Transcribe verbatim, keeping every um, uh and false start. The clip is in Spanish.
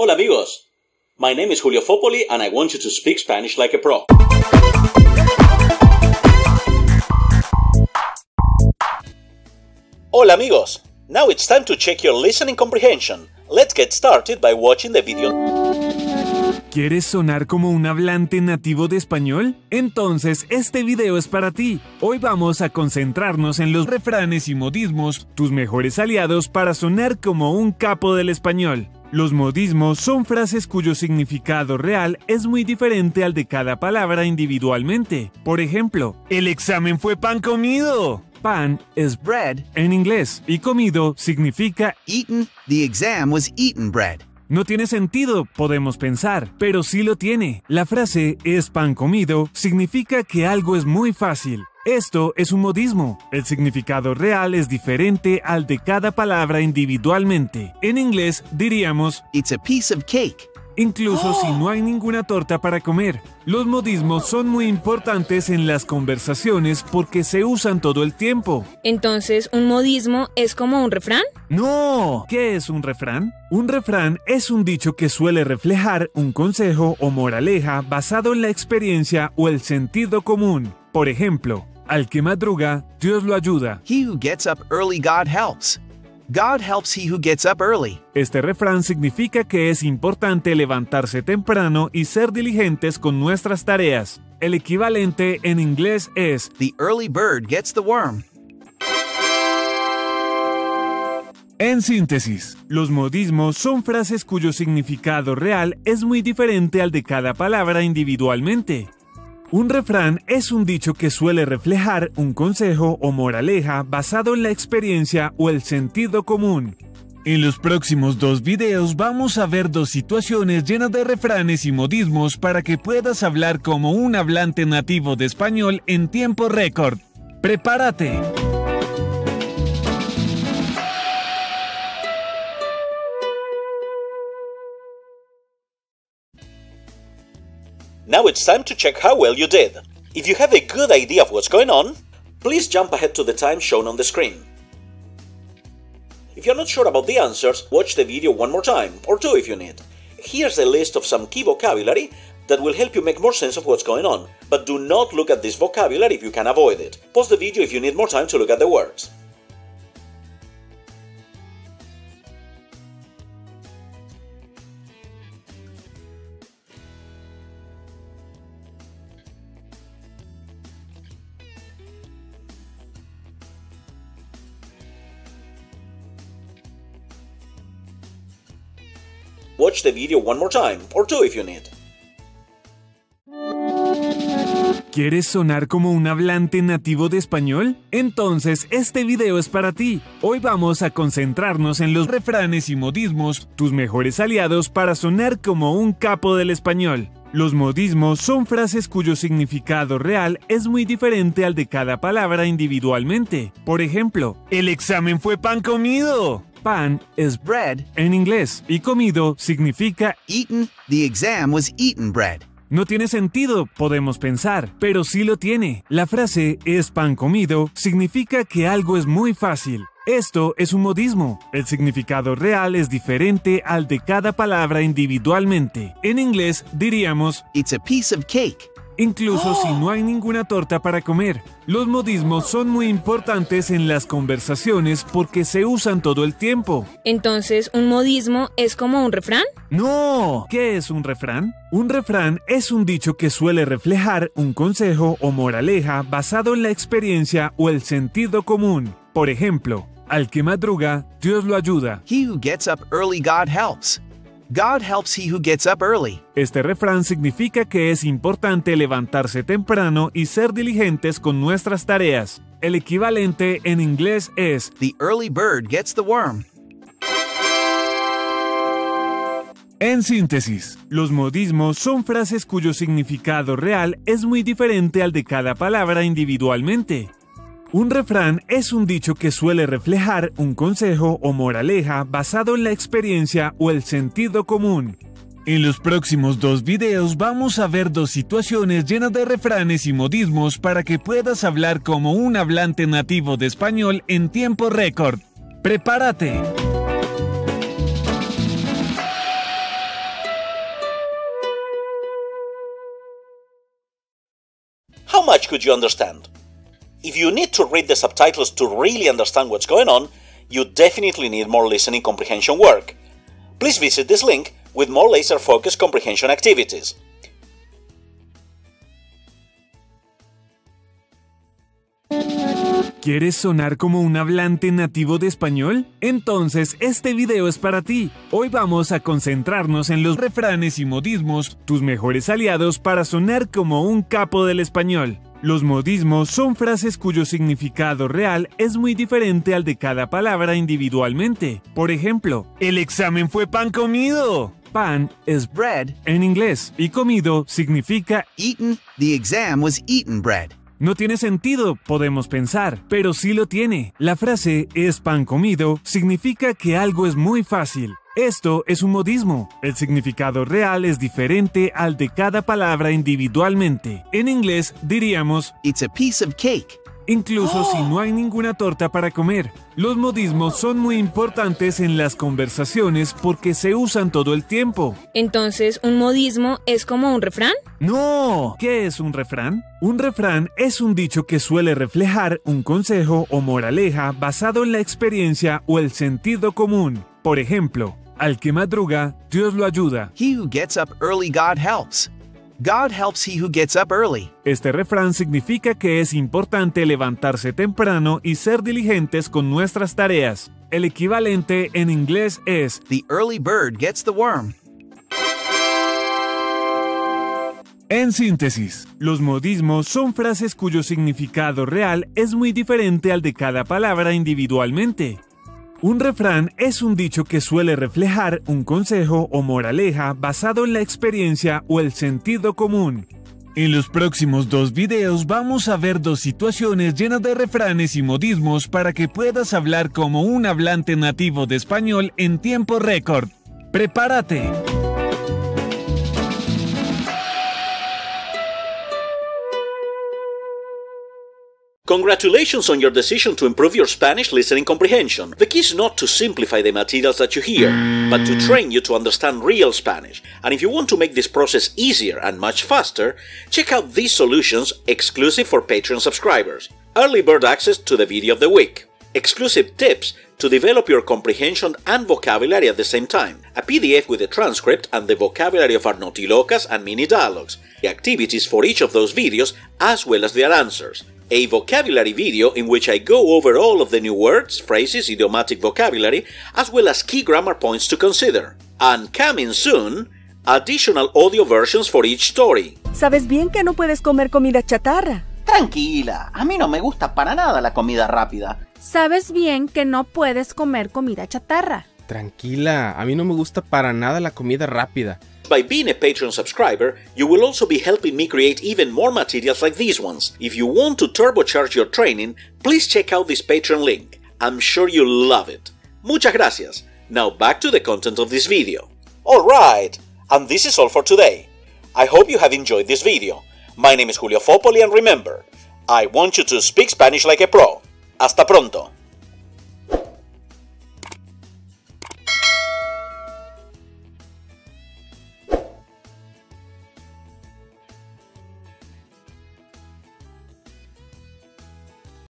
Hola amigos, my name is Julio Fopoli and I want you to speak Spanish like a pro. Hola amigos, now it's time to check your listening comprehension. Let's get started by watching the video. ¿Quieres sonar como un hablante nativo de español? Entonces este video es para ti. Hoy vamos a concentrarnos en los refranes y modismos, tus mejores aliados para sonar como un capo del español. Los modismos son frases cuyo significado real es muy diferente al de cada palabra individualmente. Por ejemplo, el examen fue pan comido. Pan es bread en inglés y comido significa Eaten, the exam was eaten bread. No tiene sentido, podemos pensar, pero sí lo tiene. La frase es pan comido significa que algo es muy fácil. Esto es un modismo. El significado real es diferente al de cada palabra individualmente. En inglés diríamos It's a piece of cake. incluso si no hay ninguna torta para comer. Los modismos son muy importantes en las conversaciones porque se usan todo el tiempo. Entonces, ¿un modismo es como un refrán? ¡No! ¿Qué es un refrán? Un refrán es un dicho que suele reflejar un consejo o moraleja basado en la experiencia o el sentido común. Por ejemplo, al que madruga, Dios lo ayuda. He who gets up early, God helps. God helps he who gets up early. Este refrán significa que es importante levantarse temprano y ser diligentes con nuestras tareas. El equivalente en inglés es The early bird gets the worm. En síntesis, los modismos son frases cuyo significado real es muy diferente al de cada palabra individualmente. Un refrán es un dicho que suele reflejar un consejo o moraleja basado en la experiencia o el sentido común. En los próximos dos videos vamos a ver dos situaciones llenas de refranes y modismos para que puedas hablar como un hablante nativo de español en tiempo récord. ¡Prepárate! Now it's time to check how well you did. If you have a good idea of what's going on, please jump ahead to the time shown on the screen. If you're not sure about the answers, watch the video one more time, or two if you need. Here's a list of some key vocabulary that will help you make more sense of what's going on, but do not look at this vocabulary if you can avoid it. Pause the video if you need more time to look at the words. Watch the video one more time, or two if you need. ¿Quieres sonar como un hablante nativo de español? Entonces este video es para ti. Hoy vamos a concentrarnos en los refranes y modismos, tus mejores aliados para sonar como un capo del español. Los modismos son frases cuyo significado real es muy diferente al de cada palabra individualmente. Por ejemplo, el examen fue pan comido. Pan es Bread. en inglés y comido significa Eaten, the exam was eaten bread. no tiene sentido, podemos pensar, pero sí lo tiene. La frase es pan comido significa que algo es muy fácil. Esto es un modismo. El significado real es diferente al de cada palabra individualmente. En inglés diríamos It's a piece of cake. incluso si no hay ninguna torta para comer. Los modismos son muy importantes en las conversaciones porque se usan todo el tiempo. Entonces, ¿un modismo es como un refrán? ¡No! ¿Qué es un refrán? Un refrán es un dicho que suele reflejar un consejo o moraleja basado en la experiencia o el sentido común. Por ejemplo, al que madruga, Dios lo ayuda. He who gets up early, God helps. God helps he who gets up early. Este refrán significa que es importante levantarse temprano y ser diligentes con nuestras tareas. El equivalente en inglés es The early bird gets the worm. En síntesis, los modismos son frases cuyo significado real es muy diferente al de cada palabra individualmente. Un refrán es un dicho que suele reflejar un consejo o moraleja basado en la experiencia o el sentido común. En los próximos dos videos vamos a ver dos situaciones llenas de refranes y modismos para que puedas hablar como un hablante nativo de español en tiempo récord. ¡Prepárate! how much could you understand? If you need to read the subtitles to really understand what's going on, you definitely need more listening comprehension work. Please visit this link with more laser-focused comprehension activities. ¿Quieres sonar como un hablante nativo de español? Entonces este video es para ti. Hoy vamos a concentrarnos en los refranes y modismos, tus mejores aliados para sonar como un capo del español. Los modismos son frases cuyo significado real es muy diferente al de cada palabra individualmente. Por ejemplo, el examen fue pan comido. Pan es Bread. en inglés y comido significa Eaten. The exam was eaten bread. no tiene sentido, podemos pensar, pero sí lo tiene. La frase es pan comido significa que algo es muy fácil. Esto es un modismo. El significado real es diferente al de cada palabra individualmente. En inglés diríamos It's a piece of cake. incluso si no hay ninguna torta para comer. Los modismos son muy importantes en las conversaciones porque se usan todo el tiempo. Entonces, ¿un modismo es como un refrán? ¡No! ¿Qué es un refrán? Un refrán es un dicho que suele reflejar un consejo o moraleja basado en la experiencia o el sentido común. Por ejemplo, al que madruga, Dios lo ayuda. He who gets up early, God helps. God helps he who gets up early. Este refrán significa que es importante levantarse temprano y ser diligentes con nuestras tareas. El equivalente en inglés es The early bird gets the worm. En síntesis, los modismos son frases cuyo significado real es muy diferente al de cada palabra individualmente. Un refrán es un dicho que suele reflejar un consejo o moraleja basado en la experiencia o el sentido común. En los próximos dos videos vamos a ver dos situaciones llenas de refranes y modismos para que puedas hablar como un hablante nativo de español en tiempo récord. ¡Prepárate! Congratulations on your decision to improve your Spanish listening comprehension. The key is not to simplify the materials that you hear, but to train you to understand real Spanish. And if you want to make this process easier and much faster, check out these solutions exclusive for Patreon subscribers. Early bird access to the video of the week. Exclusive tips to develop your comprehension and vocabulary at the same time. A P D F with a transcript and the vocabulary of our Nautilocas and mini dialogues. The activities for each of those videos as well as their answers. A vocabulary video in which I go over all of the new words, phrases, idiomatic vocabulary, as well as key grammar points to consider. And coming soon, additional audio versions for each story. ¿Sabes bien que no puedes comer comida chatarra? Tranquila, a mí no me gusta para nada la comida rápida. Sabes bien que no puedes comer comida chatarra. Tranquila, a mí no me gusta para nada la comida rápida. By being a Patreon subscriber, you will also be helping me create even more materials like these ones. If you want to turbocharge your training, please check out this Patreon link. I'm sure you'll love it. Muchas gracias. Now back to the content of this video. Alright, and this is all for today. I hope you have enjoyed this video. My name is Julio Fopoli and remember, I want you to speak Spanish like a pro. Hasta pronto.